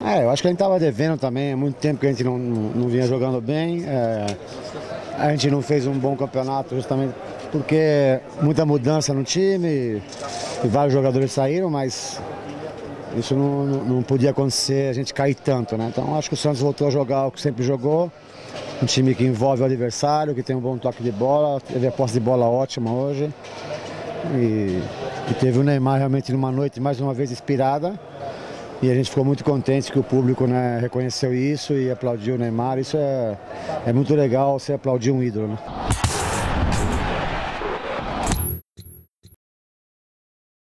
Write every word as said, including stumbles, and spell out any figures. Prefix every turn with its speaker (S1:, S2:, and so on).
S1: É, eu acho que a gente estava devendo também, há muito tempo que a gente não, não, não vinha jogando bem. É, a gente não fez um bom campeonato justamente porque muita mudança no time e vários jogadores saíram, mas isso não, não, não podia acontecer, a gente cair tanto, né? Então acho que o Santos voltou a jogar o que sempre jogou, um time que envolve o adversário, que tem um bom toque de bola, teve a posse de bola ótima hoje e, e teve o Neymar realmente numa noite mais uma vez inspirada. E a gente ficou muito contente que o público, né, reconheceu isso e aplaudiu o Neymar. Isso é, é muito legal, você aplaudir um ídolo, né?